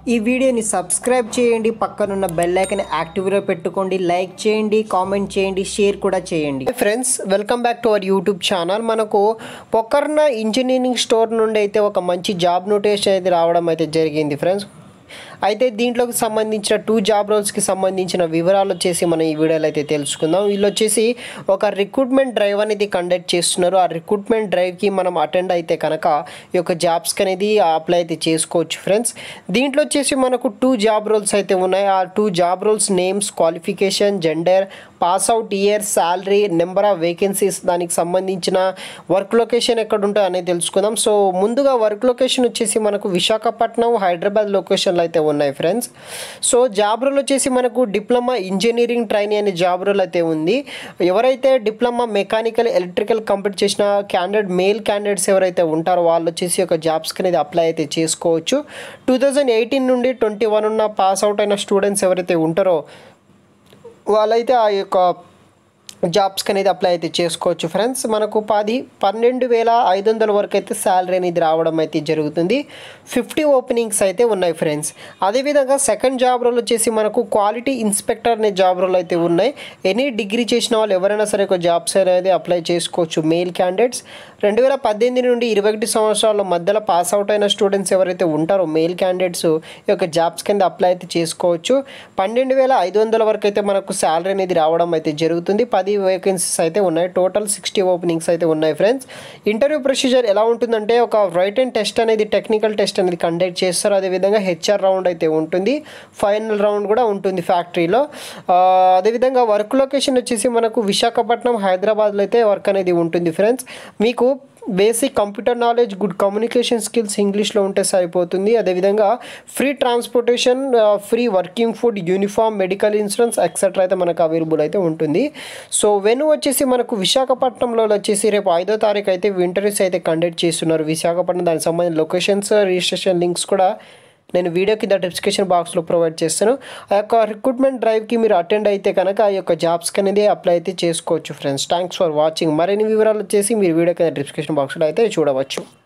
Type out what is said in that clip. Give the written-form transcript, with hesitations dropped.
ఈ వీడియోని సబ్స్క్రైబ్ చేయండి, పక్కనున్న బెల్ ఐకాన్ యాక్టివ్లో పెట్టుకోండి, లైక్ చేయండి, కామెంట్ చేయండి, షేర్ కూడా చేయండి. Friends, welcome back to our YouTube channel. మనకు పొకర్న ఇంజనీరింగ్ స్టోర్ నుండి అయితే ఒక మంచి జాబ్ నోటిఫికేషన్ అయితే రావడం అయితే జరిగింది ఫ్రెండ్స్. అయితే దీంట్లోకి సంబంధించిన 2 జాబ్ రోల్స్కి సంబంధించిన వివరాలు వచ్చేసి మనం ఈ వీడియోలో అయితే తెలుసుకుందాం. వీళ్ళు వచ్చేసి ఒక రిక్రూట్మెంట్ డ్రైవ్ అనేది కండక్ట్ చేస్తున్నారు. ఆ రిక్రూట్మెంట్ డ్రైవ్కి మనం అటెండ్ అయితే కనుక ఈ యొక్క జాబ్స్కి అనేది అప్లై అయితే చేసుకోవచ్చు ఫ్రెండ్స్. దీంట్లో వచ్చేసి మనకు 2 జాబ్ రోల్స్ అయితే ఉన్నాయి. ఆ 2 job roles names, qualification, gender, pass out year, salary, number of vacancies, దానికి సంబంధించిన వర్క్ లొకేషన్ ఎక్కడ ఉంటాయో అనేది తెలుసుకుందాం. సో ముందుగా వర్క్ లొకేషన్ వచ్చేసి మనకు విశాఖపట్నం, హైదరాబాద్ లొకేషన్లో అయితే ఉన్నాయి ఫ్రెండ్స్. సో జాబ్ రోల్ వచ్చేసి మనకు డిప్లొమా ఇంజనీరింగ్ ట్రైనీ అనే జాబ్ రోల్ అయితే ఉంది. ఎవరైతే డిప్లొమా మెకానికల్, ఎలక్ట్రికల్ కంప్లీట్ చేసిన మేల్ క్యాండిడేట్స్ ఎవరైతే ఉంటారో వాళ్ళు వచ్చేసి ఒక జాబ్స్కి అనేది అప్లై అయితే చేసుకోవచ్చు. 2018 నుండి 21 ఉన్న పాస్ అవుట్ అయిన స్టూడెంట్స్ ఎవరైతే ఉంటారో వాళ్ళైతే ఆ యొక్క జాబ్స్కి అనేది అప్లై అయితే చేసుకోవచ్చు ఫ్రెండ్స్. మనకు 12,500 వరకు అయితే శాలరీ అనేది రావడం అయితే జరుగుతుంది. 50 ఓపెనింగ్స్ అయితే ఉన్నాయి ఫ్రెండ్స్. అదేవిధంగా సెకండ్ జాబ్ రోల్ వచ్చేసి మనకు క్వాలిటీ ఇన్స్పెక్టర్ అనే జాబ్ రోల్ అయితే ఉన్నాయి. ఎనీ డిగ్రీ చేసిన వాళ్ళు ఎవరైనా సరే ఒక జాబ్స్ అనేది అప్లై చేసుకోవచ్చు. మేల్ క్యాండిడేట్స్ 2018 నుండి 21 సంవత్సరాల మధ్యలో పాస్ అవుట్ అయిన స్టూడెంట్స్ ఎవరైతే ఉంటారో మేల్ క్యాండిడేట్స్ ఈ యొక్క జాబ్స్ కింద అప్లై అయితే చేసుకోవచ్చు. 12,500 వరకు అయితే మనకు శాలరీ అనేది రావడం అయితే జరుగుతుంది. 10 వేకెన్సీస్ అయితే ఉన్నాయి. టోటల్ 60 ఓపెనింగ్స్ అయితే ఉన్నాయి ఫ్రెండ్స్. ఇంటర్వ్యూ ప్రొసీజర్ ఎలా ఉంటుందంటే ఒక రైట్ అండ్ టెస్ట్ అనేది, టెక్నికల్ టెస్ట్ అనేది కండక్ట్ చేస్తారు. అదేవిధంగా హెచ్ఆర్ రౌండ్ అయితే ఉంటుంది. ఫైనల్ రౌండ్ కూడా ఉంటుంది ఫ్యాక్టరీలో. అదేవిధంగా వర్క్ లొకేషన్ వచ్చేసి మనకు విశాఖపట్నం, హైదరాబాద్లో అయితే వర్క్ అనేది ఉంటుంది ఫ్రెండ్స్. మీకు basic computer knowledge, good communication skills ఇంగ్లీష్లో ఉంటే సరిపోతుంది. అదేవిధంగా free transportation, free working food, uniform, medical insurance etcetera అయితే మనకు అవైలబుల్ అయితే ఉంటుంది. సో వెను వచ్చేసి మనకు విశాఖపట్నంలో వచ్చేసి రేపు 5వ తారీఖు అయితే ఇంటర్వ్యూస్ అయితే కండక్ట్ చేస్తున్నారు విశాఖపట్నం. దానికి సంబంధించిన లొకేషన్స్, రిజిస్ట్రేషన్ లింక్స్ కూడా నేను వీడియో కింద డిస్క్రిప్షన్ బాక్స్లో ప్రొవైడ్ చేస్తాను. ఆ యొక్క రిక్రూట్మెంట్ డ్రైవ్కి మీరు అటెండ్ అయితే కనుక ఆ యొక్క జాబ్స్కి అనేది అప్లై అయితే చేసుకోవచ్చు ఫ్రెండ్స్. Thanks for watching. మరిన్ని వివరాలు వచ్చేసి మీరు వీడియో కింద డిస్క్రిప్షన్ బాక్స్లో అయితే చూడవచ్చు.